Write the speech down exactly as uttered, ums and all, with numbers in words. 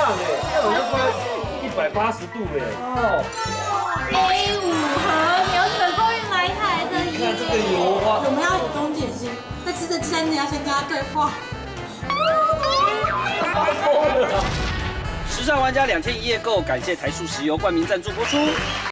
烫哎，那我要关一百八十度嘞。哦。 A 五盒牛水供应来台的耶！ 看这个油花， 我们要有终点心，在吃之前你要先跟他对话。 发疯了。 时尚玩家两天一夜购，感谢台塑石油冠名赞助播出。